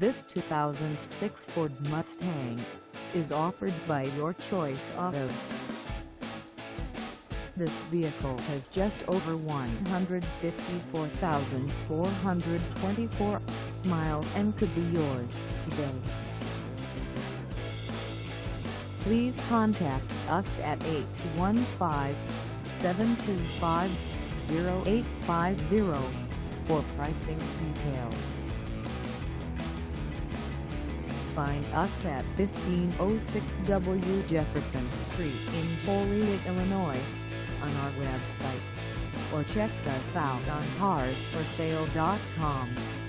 This 2006 Ford Mustang is offered by Your Choice Autos. This vehicle has just over 154,424 miles and could be yours today. Please contact us at 815-725-0850 for pricing details. Find us at 1506 W Jefferson Street in Joliet, Illinois, on our website, or check us out on carsforsale.com.